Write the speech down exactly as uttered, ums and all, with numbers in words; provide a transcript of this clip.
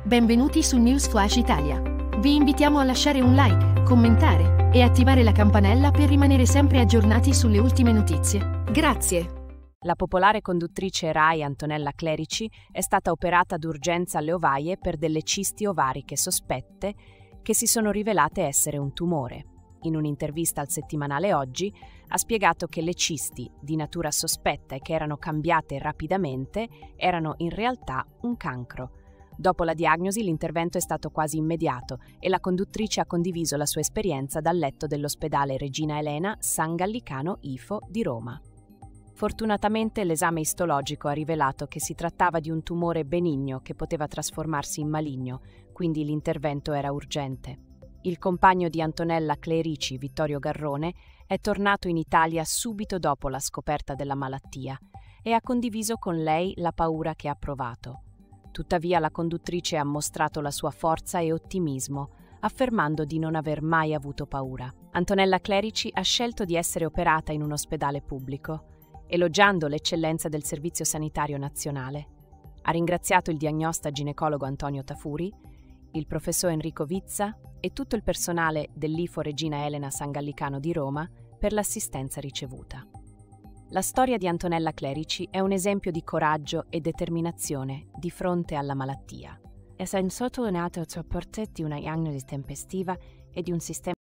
Benvenuti su News Flash Italia. Vi invitiamo a lasciare un like, commentare e attivare la campanella per rimanere sempre aggiornati sulle ultime notizie. Grazie. La popolare conduttrice Rai Antonella Clerici è stata operata d'urgenza alle ovaie per delle cisti ovariche sospette che si sono rivelate essere un tumore. In un'intervista al settimanale Oggi ha spiegato che le cisti, di natura sospetta e che erano cambiate rapidamente, erano in realtà un cancro. Dopo la diagnosi l'intervento è stato quasi immediato e la conduttrice ha condiviso la sua esperienza dal letto dell'ospedale Regina Elena San Gallicano I F O di Roma. Fortunatamente l'esame istologico ha rivelato che si trattava di un tumore benigno che poteva trasformarsi in maligno, quindi l'intervento era urgente. Il compagno di Antonella Clerici, Vittorio Garrone, è tornato in Italia subito dopo la scoperta della malattia e ha condiviso con lei la paura che ha provato. Tuttavia la conduttrice ha mostrato la sua forza e ottimismo, affermando di non aver mai avuto paura. Antonella Clerici ha scelto di essere operata in un ospedale pubblico, elogiando l'eccellenza del Servizio Sanitario Nazionale. Ha ringraziato il diagnosta ginecologo Antonio Tafuri, il professor Enrico Vizza e tutto il personale dell'I F O Regina Elena San Gallicano di Roma per l'assistenza ricevuta. La storia di Antonella Clerici è un esempio di coraggio e determinazione di fronte alla malattia. È sottolineato il supporto di una diagnosi tempestiva e di un sistema